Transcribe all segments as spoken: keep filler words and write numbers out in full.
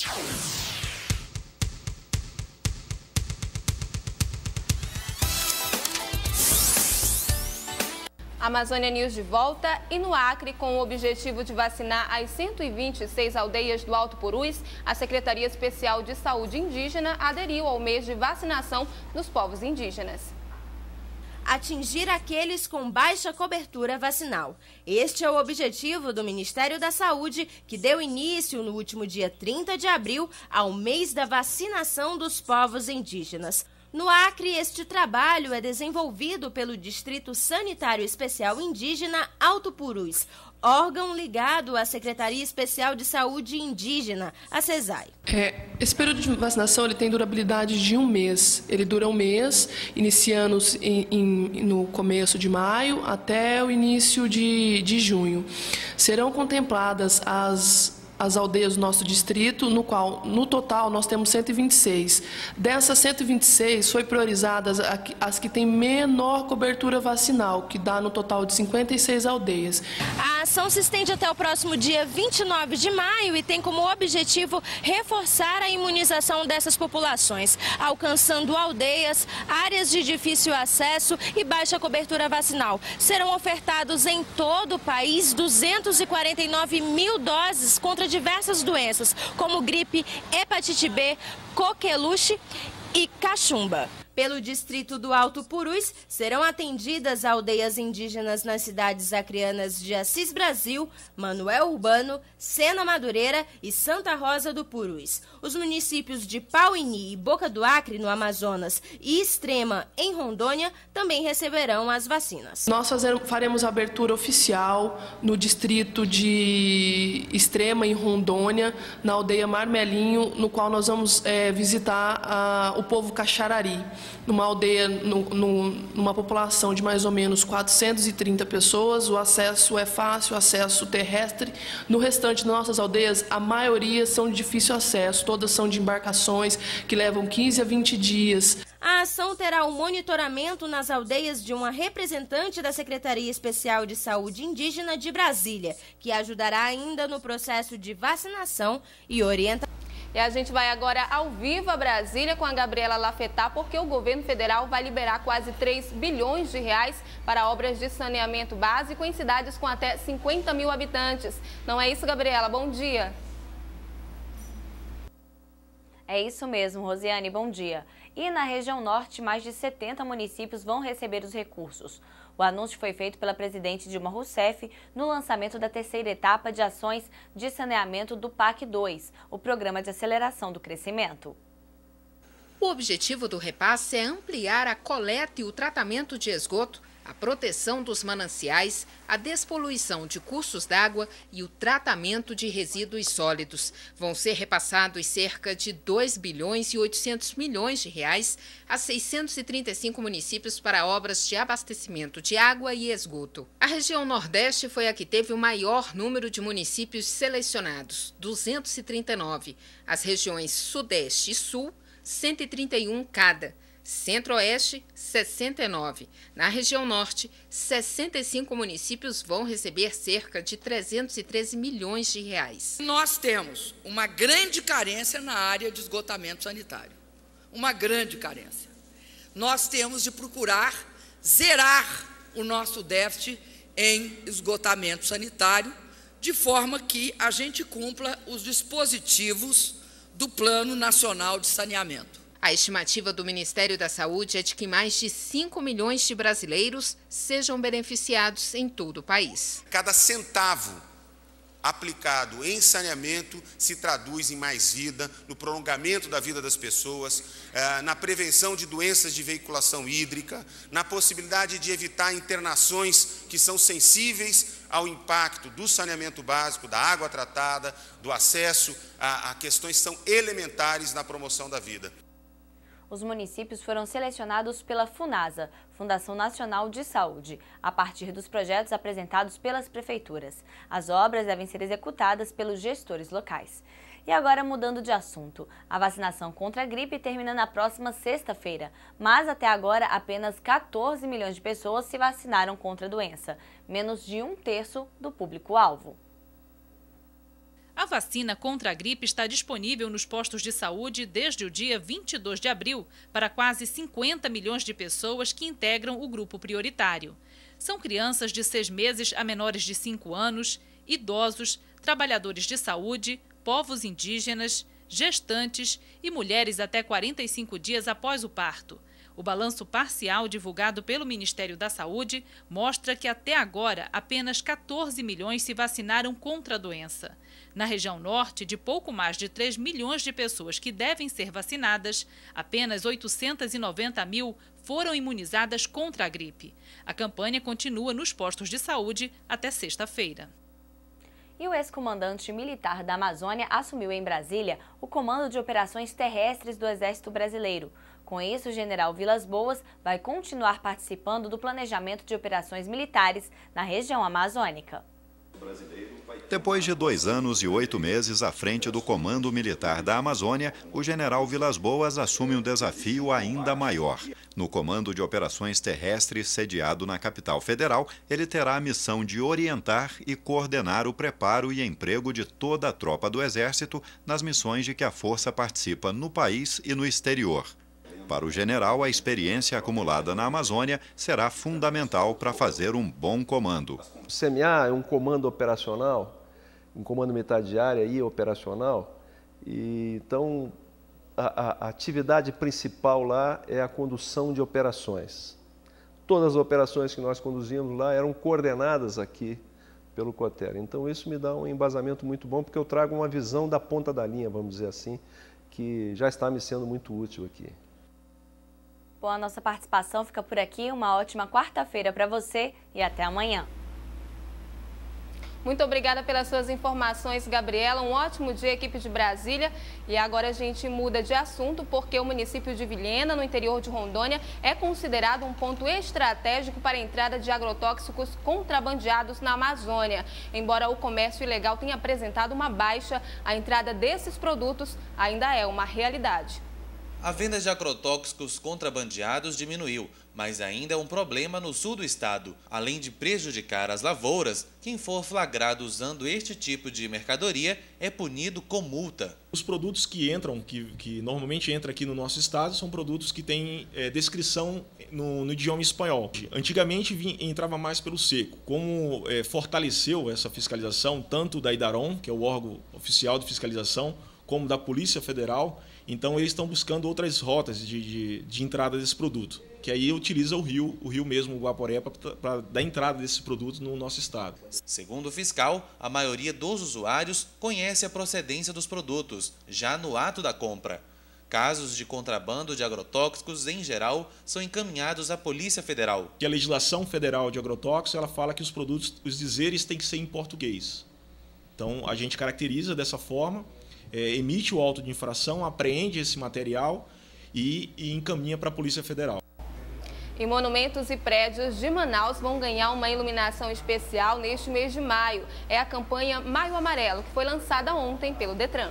Amazônia News de volta e no Acre, com o objetivo de vacinar as cento e vinte e seis aldeias do Alto Purus, a Secretaria Especial de Saúde Indígena aderiu ao mês de vacinação dos povos indígenas. Atingir aqueles com baixa cobertura vacinal. Este é o objetivo do Ministério da Saúde, que deu início no último dia trinta de abril ao mês da vacinação dos povos indígenas. No Acre, este trabalho é desenvolvido pelo Distrito Sanitário Especial Indígena Alto Purus, órgão ligado à Secretaria Especial de Saúde Indígena, a SESAI. É, esse período de vacinação ele tem durabilidade de um mês. Ele dura um mês, iniciando em, em, no começo de maio até o início de, de junho. Serão contempladas as as aldeias do nosso distrito, no qual, no total, nós temos cento e vinte e seis. Dessas cento e vinte e seis, foi priorizadas as que têm menor cobertura vacinal, que dá no total de cinquenta e seis aldeias. A ação se estende até o próximo dia vinte e nove de maio e tem como objetivo reforçar a imunização dessas populações, alcançando aldeias, áreas de difícil acesso e baixa cobertura vacinal. Serão ofertados em todo o país duzentas e quarenta e nove mil doses contra diversas doenças, como gripe, hepatite B, coqueluche e cachumba. Pelo distrito do Alto Purus, serão atendidas aldeias indígenas nas cidades acreanas de Assis Brasil, Manuel Urbano, Sena Madureira e Santa Rosa do Purus. Os municípios de Pauini e Boca do Acre, no Amazonas, e Extrema, em Rondônia, também receberão as vacinas. Nós faremos a abertura oficial no distrito de Extrema, em Rondônia, na aldeia Marmelinho, no qual nós vamos é, visitar a, o povo Caxarari. Numa aldeia, no, no, numa população de mais ou menos quatrocentas e trinta pessoas, o acesso é fácil, acesso terrestre. No restante das nossas aldeias, a maioria são de difícil acesso, todas são de embarcações que levam quinze a vinte dias. A ação terá o monitoramento nas aldeias de uma representante da Secretaria Especial de Saúde Indígena de Brasília, que ajudará ainda no processo de vacinação e orientação. E a gente vai agora ao vivo a Brasília com a Gabriela Lafetá, porque o governo federal vai liberar quase três bilhões de reais para obras de saneamento básico em cidades com até cinquenta mil habitantes. Não é isso, Gabriela? Bom dia. É isso mesmo, Rosiane, bom dia. E na região norte, mais de setenta municípios vão receber os recursos. O anúncio foi feito pela presidente Dilma Rousseff no lançamento da terceira etapa de ações de saneamento do P A C dois, o Programa de Aceleração do Crescimento. O objetivo do repasse é ampliar a coleta e o tratamento de esgoto, a proteção dos mananciais, a despoluição de cursos d'água e o tratamento de resíduos sólidos. Vão ser repassados cerca de dois bilhões e oitocentos milhões de reais a seiscentos e trinta e cinco municípios para obras de abastecimento de água e esgoto. A região Nordeste foi a que teve o maior número de municípios selecionados, duzentos e trinta e nove. As regiões Sudeste e Sul, cento e trinta e um cada. Centro-Oeste, sessenta e nove. Na região Norte, sessenta e cinco municípios vão receber cerca de trezentos e treze milhões de reais. Nós temos uma grande carência na área de esgotamento sanitário. Uma grande carência. Nós temos de procurar zerar o nosso déficit em esgotamento sanitário, de forma que a gente cumpra os dispositivos do Plano Nacional de Saneamento. A estimativa do Ministério da Saúde é de que mais de cinco milhões de brasileiros sejam beneficiados em todo o país. Cada centavo aplicado em saneamento se traduz em mais vida, no prolongamento da vida das pessoas, na prevenção de doenças de veiculação hídrica, na possibilidade de evitar internações que são sensíveis ao impacto do saneamento básico, da água tratada, do acesso a, a questões que são elementares na promoção da vida. Os municípios foram selecionados pela FUNASA, Fundação Nacional de Saúde, a partir dos projetos apresentados pelas prefeituras. As obras devem ser executadas pelos gestores locais. E agora, mudando de assunto, a vacinação contra a gripe termina na próxima sexta-feira, mas até agora apenas quatorze milhões de pessoas se vacinaram contra a doença, menos de um terço do público-alvo. A vacina contra a gripe está disponível nos postos de saúde desde o dia vinte e dois de abril para quase cinquenta milhões de pessoas que integram o grupo prioritário. São crianças de seis meses a menores de cinco anos, idosos, trabalhadores de saúde, povos indígenas, gestantes e mulheres até quarenta e cinco dias após o parto. O balanço parcial divulgado pelo Ministério da Saúde mostra que até agora apenas quatorze milhões se vacinaram contra a doença. Na região norte, de pouco mais de três milhões de pessoas que devem ser vacinadas, apenas oitocentos e noventa mil foram imunizadas contra a gripe. A campanha continua nos postos de saúde até sexta-feira. E o ex-comandante militar da Amazônia assumiu em Brasília o comando de operações terrestres do Exército Brasileiro. Com isso, o general Vilas Boas vai continuar participando do planejamento de operações militares na região amazônica. Depois de dois anos e oito meses à frente do Comando Militar da Amazônia, o general Vilas Boas assume um desafio ainda maior. No Comando de Operações Terrestres, sediado na capital federal, ele terá a missão de orientar e coordenar o preparo e emprego de toda a tropa do Exército nas missões de que a força participa no país e no exterior. Para o general, a experiência acumulada na Amazônia será fundamental para fazer um bom comando. O C M A é um comando operacional, um comando militar de área e operacional, e então a, a atividade principal lá é a condução de operações. Todas as operações que nós conduzimos lá eram coordenadas aqui pelo COTER. Então isso me dá um embasamento muito bom, porque eu trago uma visão da ponta da linha, vamos dizer assim, que já está me sendo muito útil aqui. Bom, a nossa participação fica por aqui. Uma ótima quarta-feira para você e até amanhã. Muito obrigada pelas suas informações, Gabriela. Um ótimo dia, equipe de Brasília. E agora a gente muda de assunto porque o município de Vilhena, no interior de Rondônia, é considerado um ponto estratégico para a entrada de agrotóxicos contrabandeados na Amazônia. Embora o comércio ilegal tenha apresentado uma baixa, a entrada desses produtos ainda é uma realidade. A venda de agrotóxicos contrabandeados diminuiu, mas ainda é um problema no sul do estado. Além de prejudicar as lavouras, quem for flagrado usando este tipo de mercadoria é punido com multa. Os produtos que entram, que, que normalmente entram aqui no nosso estado, são produtos que têm é, descrição no, no idioma espanhol. Antigamente vinha, entrava mais pelo seco. Como é, fortaleceu essa fiscalização, tanto da IDARON, que é o órgão oficial de fiscalização, como da Polícia Federal, então eles estão buscando outras rotas de, de, de entrada desse produto, que aí utiliza o rio, o rio mesmo, o Guaporé, para dar entrada desses produtos no nosso estado. Segundo o fiscal, a maioria dos usuários conhece a procedência dos produtos, já no ato da compra. Casos de contrabando de agrotóxicos, em geral, são encaminhados à Polícia Federal. Que a legislação federal de agrotóxicos, ela fala que os produtos, os dizeres têm que ser em português. Então, a gente caracteriza dessa forma, É, emite o auto de infração, apreende esse material e, e encaminha para a Polícia Federal. E monumentos e prédios de Manaus vão ganhar uma iluminação especial neste mês de maio. É a campanha Maio Amarelo, que foi lançada ontem pelo Detran.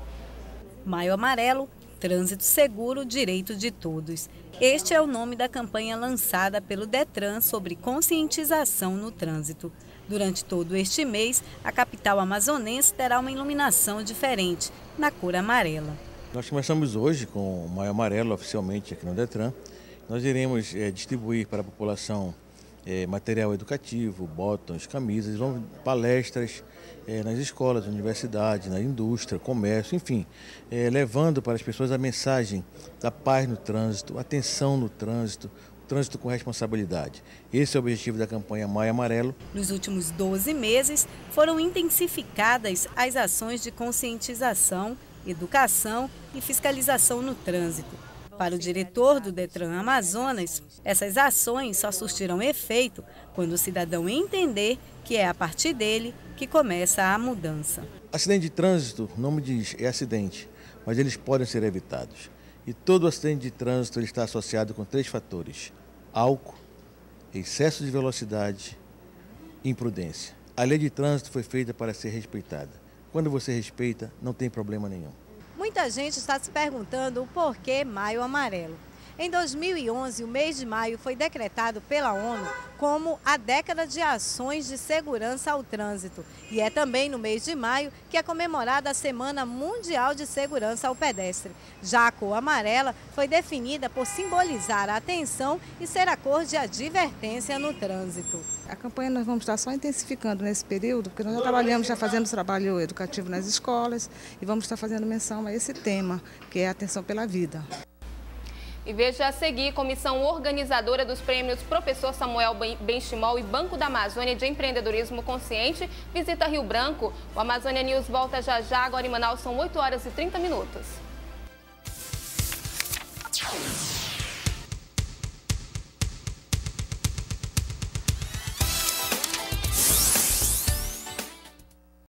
Maio Amarelo, trânsito seguro, direito de todos. Este é o nome da campanha lançada pelo Detran sobre conscientização no trânsito. Durante todo este mês, a capital amazonense terá uma iluminação diferente, na cor amarela. Nós começamos hoje com o Maio Amarelo, oficialmente aqui no Detran. Nós iremos é, distribuir para a população é, material educativo, botões, camisas, vamos, palestras é, nas escolas, universidades, na indústria, comércio, enfim, é, levando para as pessoas a mensagem da paz no trânsito, atenção no trânsito, trânsito com responsabilidade. Esse é o objetivo da campanha Maio Amarelo. Nos últimos doze meses, foram intensificadas as ações de conscientização, educação e fiscalização no trânsito. Para o diretor do Detran Amazonas, essas ações só surtirão efeito quando o cidadão entender que é a partir dele que começa a mudança. Acidente de trânsito, o nome diz, é acidente, mas eles podem ser evitados. E todo acidente de trânsito ele está associado com três fatores: álcool, excesso de velocidade e imprudência. A lei de trânsito foi feita para ser respeitada. Quando você respeita, não tem problema nenhum. Muita gente está se perguntando o porquê Maio Amarelo. Em dois mil e onze, o mês de maio foi decretado pela ONU como a década de ações de segurança ao trânsito. E é também no mês de maio que é comemorada a Semana Mundial de Segurança ao Pedestre. Já a cor amarela foi definida por simbolizar a atenção e ser a cor de advertência no trânsito. A campanha nós vamos estar só intensificando nesse período, porque nós já trabalhamos, já fazendo trabalho educativo nas escolas e vamos estar fazendo menção a esse tema, que é a atenção pela vida. E veja a seguir, comissão organizadora dos prêmios Professor Samuel Benchimol e Banco da Amazônia de Empreendedorismo Consciente visita Rio Branco. O Amazônia News volta já já, agora em Manaus são oito horas e trinta minutos.